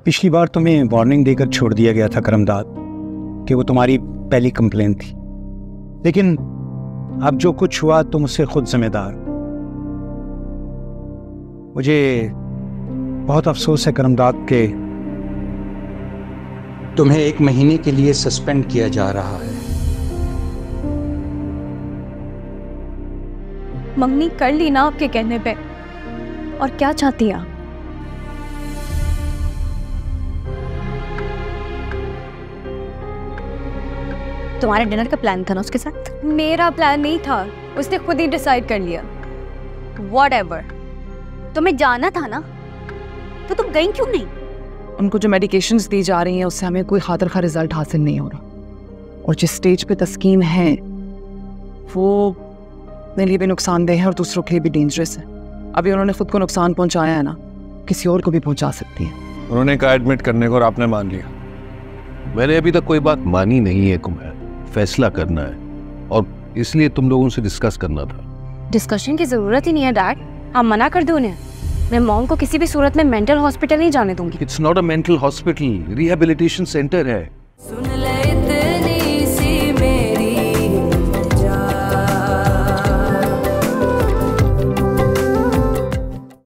पिछली बार तुम्हें वार्निंग देकर छोड़ दिया गया था करमदाद कि वो तुम्हारी पहली कंप्लेंट थी, लेकिन अब जो कुछ हुआ तुम उससे खुद जिम्मेदार। मुझे बहुत अफसोस है करमदाद के तुम्हें 1 महीने के लिए सस्पेंड किया जा रहा है। मंगनी कर ली ना आपके कहने पे, और क्या चाहती हैं आप? तुम्हारे डिनर का प्लान था ना उसके साथ? मेरा प्लान नहीं था, उसने खुद ही डिसाइड कर लिया। Whatever, तुम्हें जाना था ना, तो तुम गई क्यों नहीं? उनको जो मेडिकेशंस दी जा रही हैं उससे हमें कोई खातिर खा रिजल्ट हासिल नहीं हो रहा, और जिस स्टेज पे तस्कीन है वो मेरे लिए भी नुकसानदेह है और दूसरों के लिए भी डेंजरस है। अभी उन्होंने खुद को नुकसान पहुंचाया है ना, किसी और को भी पहुंचा सकती है। उन्होंने कहा एडमिट करने को और आपने मान लिया। मैंने अभी तक कोई बात मानी नहीं है कुमार, फैसला करना है और इसलिए तुम लोगों से डिस्कस करना था। डिस्कशन की जरूरत ही नहीं है डैड, आप मना कर दो उन्हें। मैं मॉम को किसी भी सूरत में मेंटल हॉस्पिटल नहीं जाने दूंगी। It's not a mental hospital, rehabilitation centre है।